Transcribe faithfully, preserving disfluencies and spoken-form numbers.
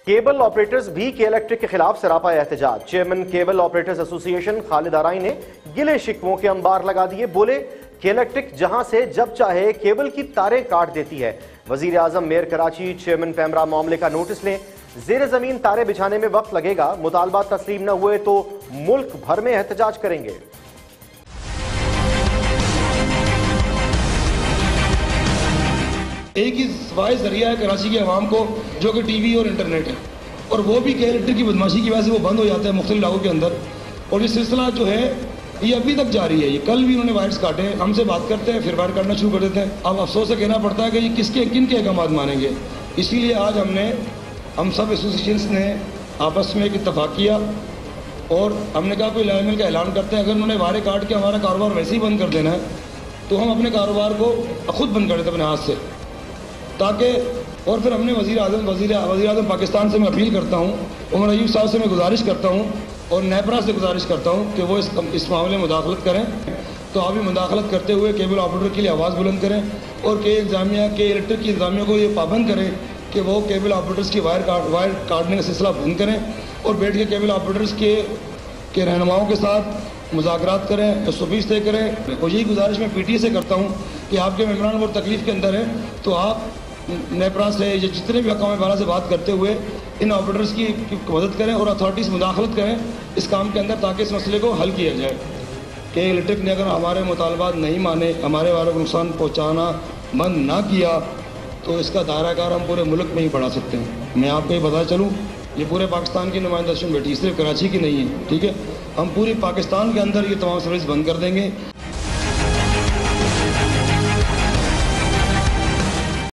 Cable operators भी के electric के खिलाफ सरापा एहतजाज। Chairman cable operators association Khalid Arai ने गिले शिकवों के अंबार लगा दिए। बोले के इलेक्ट्रिक जहां से जब चाहे केबल की तारें काट देती है। वजीर आजम मेयर कराची चेयरमैन पैमरा मामले का नोटिस लें। जेर जमीन तारे बिछाने में वक्त लगेगा। मुतालबा तस्लीम न हुए तो मुल्क भर में एहतजाज करेंगे। एक ही सफाई जरिया है कराची की आवाम को, जो कि टीवी और इंटरनेट है, और वो भी के इलेक्ट्रिक की बदमाशी की वजह से वो बंद हो जाता है मुख्तलिफ इलाकों के अंदर। और ये सिलसिला जो है ये अभी तक जारी है। ये कल भी उन्होंने वायर्स काटे, हमसे बात करते हैं फिर वायर काटना शुरू कर देते हैं। अब अफसोस से कहना पड़ता है कि ये किसके किन के अहकाम मानेंगे। इसीलिए आज हमने हम सब एसोसिएशन ने आपस में एक इत्तफाक किया और हमने कहा कोई लाइमल का ऐलान करते हैं। अगर उन्होंने वायरें काट के हमारा कारोबार वैसे ही बंद कर देना है तो हम अपने कारोबार को खुद बंद कर देते अपने हाथ से, ताकि और फिर हमने वज़ीर आज़म वज़ीर वज़ीर आज़म पाकिस्तान से मैं अपील करता हूँ, उमर अयूब साहब से मैं गुजारिश करता हूँ और नेपरा से गुजारिश करता हूँ कि वो इस इस मामले में मुदाखलत करें। तो आप भी मुदाखलत करते हुए केबल ऑपरेटर के लिए आवाज़ बुलंद करें और के इंतजामिया के इलेक्ट्रिक की इंतजामिया को ये पाबंद करें कि वो केबल ऑपरेटर्स की वायर काट वायर काटने का सिलसिला बंद करें और बैठ के केबल ऑपरेटर्स के के रहनुमाओं के साथ मुज़ाकरात करें, एस ओ पीज़ तय करें। और यही गुजारिश मैं पी टी ए से करता हूँ कि आपके मेम्बरान वो तकलीफ़ के अंदर है तो आप नेपरा से या जितने भी हकाम बाला से बात करते हुए इन ऑपरेटर्स की, की मदद करें और अथॉरिटीज़ मुदाखलत करें इस काम के अंदर, ताकि इस मसले को हल किया जाए। कि इलेक्ट्रिक ने अगर हमारे मुतालबात नहीं माने, हमारे वालों को नुकसान पहुँचाना बंद ना किया तो इसका दायरा कार हम पूरे मुल्क में ही बढ़ा सकते हैं। मैं आपको ये बता चलूँ, ये पूरे पाकिस्तान की नुमाइंदगी बैठी, सिर्फ कराची की नहीं है, ठीक है। हम पूरी पाकिस्तान के अंदर ये तमाम सर्विस बंद कर देंगे।